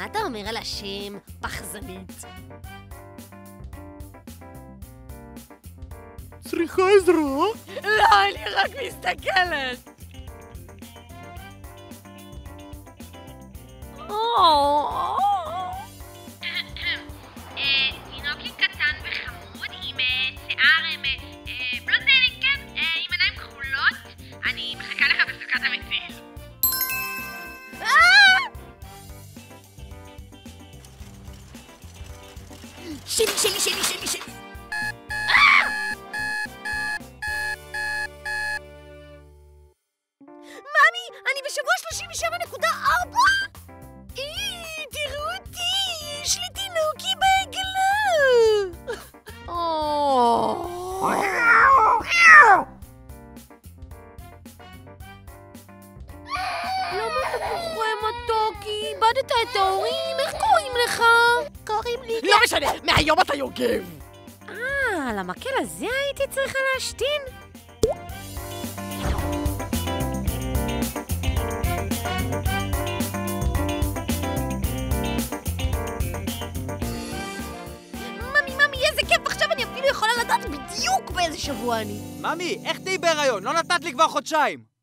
מה אתה אומר על השם פחזנית? צריכה עזרה? לא, אני רק מסתכלת. תינוקי קטן וחמוד עם שיער בלונדיני, כן, עם עיניים כחולות. אני מחכה לך בסוכת המציל. שלי. ממי, אני בשבוע 37.4! תראו אותי, יש לי תינוקי בעגלה! למה אתה בוכה מתוקי? איבדת את ההורים? איך קוראים לך? קוראים לי... לא משנה, מהיום אתה יוגב! על המקל הזה הייתי צריכה להשתין? ממי, איזה כיף! עכשיו אני אפילו יכולה לדעת בדיוק באיזה שבוע אני. ממי, איך תהי בהיריון? לא נתת לי כבר חודשיים!